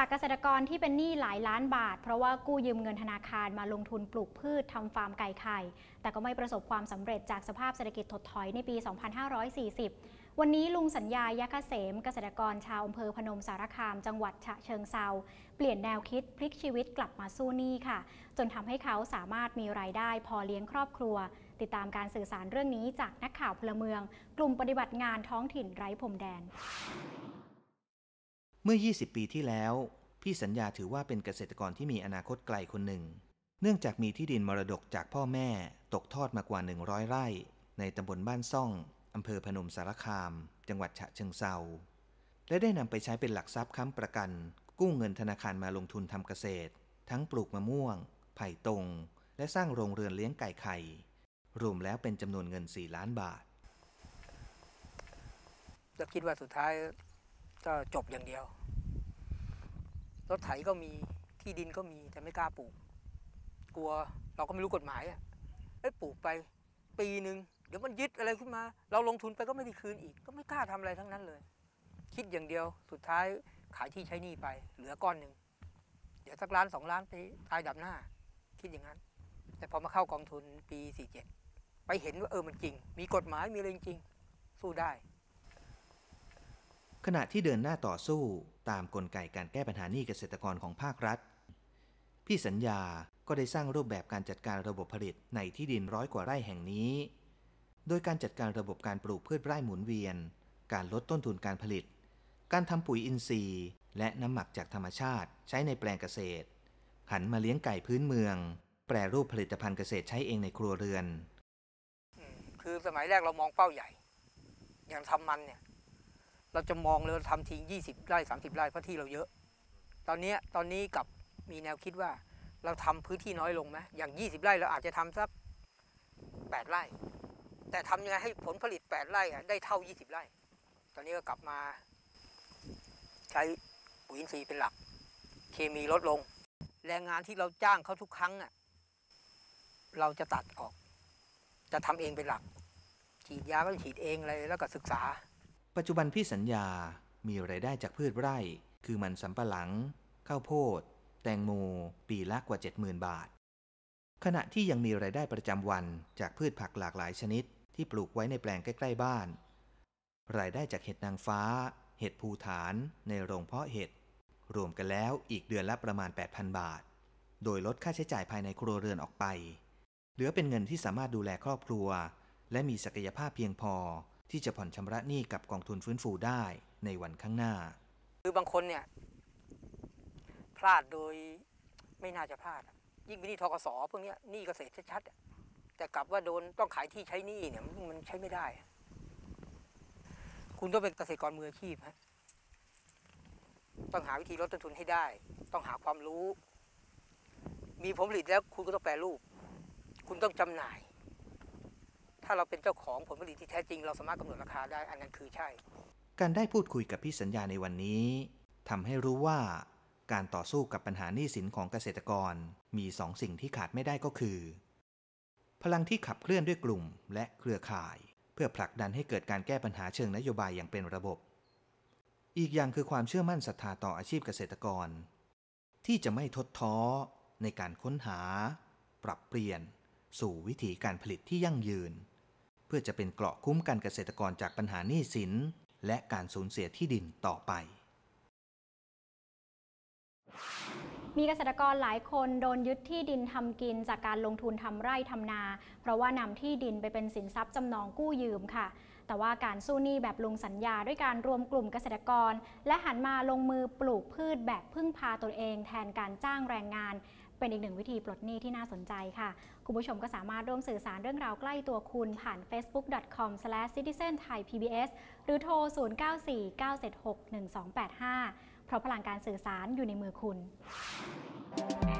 จากเกษตรกรที่เป็นหนี้หลายล้านบาทเพราะว่ากู้ยืมเงินธนาคารมาลงทุนปลูกพืชทำฟาร์มไก่ไข่แต่ก็ไม่ประสบความสำเร็จจากสภาพเศรษฐกิจถดถอยในปี 2540 วันนี้ลุงสัญญา ยะเกษมเกษตรกรชาวอำเภอพนมสารคามจังหวัดฉะเชิงเทราเปลี่ยนแนวคิดพลิกชีวิตกลับมาสู้หนี้ค่ะจนทำให้เขาสามารถมีรายได้พอเลี้ยงครอบครัวติดตามการสื่อสารเรื่องนี้จากนักข่าวพลเมืองกลุ่มปฏิบัติงานท้องถิ่นไร้พรมแดนเมื่อ 20 ปีที่แล้วพี่สัญญาถือว่าเป็นเกษตรกรที่มีอนาคตไกลคนหนึ่งเนื่องจากมีที่ดินมรดกจากพ่อแม่ตกทอดมากว่า100 ไร่ในตำบลบ้านซ่องอำเภอพนมสารคามจังหวัดฉะเชิงเทราและได้นำไปใช้เป็นหลักทรัพย์ค้ำประกันกู้เงินธนาคารมาลงทุนทำเกษตรทั้งปลูกมะม่วงไผ่ตงและสร้างโรงเรือนเลี้ยงไก่ไข่รวมแล้วเป็นจำนวนเงิน4 ล้านบาทก็คิดว่าสุดท้ายก็จบอย่างเดียวรถไถก็มีที่ดินก็มีแต่ไม่กล้าปลูกกลัวเราก็ไม่รู้กฎหมายปลูกไปปีหนึ่งเดี๋ยวมันยึดอะไรขึ้นมาเราลงทุนไปก็ไม่ได้คืนอีกก็ไม่กล้าทำอะไรทั้งนั้นเลยคิดอย่างเดียวสุดท้ายขายที่ใช้หนี้ไปเหลือก้อนหนึ่งเดี๋ยวสัก1 ล้าน 2 ล้านไปตายดับหน้าคิดอย่างนั้นแต่พอมาเข้ากองทุนปี 47ไปเห็นว่ามันจริงมีกฎหมายมีอะไรจริงสู้ได้ขณะที่เดินหน้าต่อสู้ตามกลไกการแก้ปัญหาหนี้เกษตรกรของภาครัฐพี่สัญญาก็ได้สร้างรูปแบบการจัดการระบบผลิตในที่ดิน100 กว่าไร่แห่งนี้โดยการจัดการระบบการปลูกพืชไร่หมุนเวียนการลดต้นทุนการผลิตการทำปุ๋ยอินทรีย์และน้ำหมักจากธรรมชาติใช้ในแปลงเกษตรหันมาเลี้ยงไก่พื้นเมืองแปรรูปผลิตภัณฑ์เกษตรใช้เองในครัวเรือนคือสมัยแรกเรามองเป้าใหญ่อย่างทำมันเนี่ยเราจะมองเลยทำทิ้ง20 ไร่ 30 ไร่เพราะที่เราเยอะตอนนี้กับมีแนวคิดว่าเราทำพื้นที่น้อยลงไหมอย่าง20 ไร่เราอาจจะทำสัก8 ไร่แต่ทำยังไงให้ผลผลิต8 ไร่ได้เท่า20 ไร่ตอนนี้ก็กลับมาใช้ปุ๋ยอินทรีย์เป็นหลักเคมีลดลงแรงงานที่เราจ้างเขาทุกครั้งเราจะตัดออกจะทำเองเป็นหลักฉีดยาก็ฉีดเองอะไรแล้วก็ศึกษาปัจจุบันพี่สัญญามีรายได้จากพืชไร่คือมันสำปะหลังข้าวโพดแตงโมปีละกว่า 70,000 บาทขณะที่ยังมีรายได้ประจำวันจากพืชผักหลากหลายชนิดที่ปลูกไว้ในแปลงใกล้ๆบ้านรายได้จากเห็ดนางฟ้าเห็ดภูฐานในโรงเพาะเห็ดรวมกันแล้วอีกเดือนละประมาณ 8,000 บาทโดยลดค่าใช้จ่ายภายในครัวเรือนออกไปเหลือเป็นเงินที่สามารถดูแลครอบครัวและมีศักยภาพเพียงพอที่จะผ่อนชำระหนี้กับกองทุนฟื้นฟูได้ในวันข้างหน้าคือบางคนเนี่ยพลาดโดยไม่น่าจะพลาดยิ่งเป็นหนี้ธกส.พวกนี้หนี้เกษตรชัดๆแต่กลับว่าโดนต้องขายที่ใช้หนี้เนี่ยมันใช้ไม่ได้คุณต้องเป็นเกษตรกรมืออาชีพต้องหาวิธีลดต้นทุนให้ได้ต้องหาความรู้มีผลผลิตแล้วคุณก็ต้องแปรรูปคุณต้องจำหน่ายถ้าเราเป็นเจ้าของผลผลิตที่แท้จริงเราสามารถกำหนดราคาได้อันนั้นคือใช่การได้พูดคุยกับพี่สัญญาในวันนี้ทำให้รู้ว่าการต่อสู้กับปัญหาหนี้สินของเกษตรกรมี2 สิ่งที่ขาดไม่ได้ก็คือพลังที่ขับเคลื่อนด้วยกลุ่มและเครือข่ายเพื่อผลักดันให้เกิดการแก้ปัญหาเชิงนโยบายอย่างเป็นระบบอีกอย่างคือความเชื่อมั่นศรัทธาต่ออาชีพเกษตรกรที่จะไม่ท้อท้อในการค้นหาปรับเปลี่ยนสู่วิธีการผลิตที่ยั่งยืนเพื่อจะเป็นเกราะคุ้มกันเกษตรกรจากปัญหาหนี้สินและการสูญเสียที่ดินต่อไปมีเกษตรกรหลายคนโดนยึดที่ดินทำกินจากการลงทุนทำไร่ทำนาเพราะว่านำที่ดินไปเป็นสินทรัพย์จำนองกู้ยืมค่ะแต่ว่าการสู้หนี้แบบลุงสัญญาด้วยการรวมกลุ่มเกษตรกรและหันมาลงมือปลูกพืชแบบพึ่งพาตนเองแทนการจ้างแรงงานเป็นอีกหนึ่งวิธีปลดหนี้ที่น่าสนใจค่ะคุณผู้ชมก็สามารถร่วมสื่อสารเรื่องราวใกล้ตัวคุณผ่าน facebook.com/citizenthaipbs หรือโทร 0949761285 เพราะพลังการสื่อสารอยู่ในมือคุณ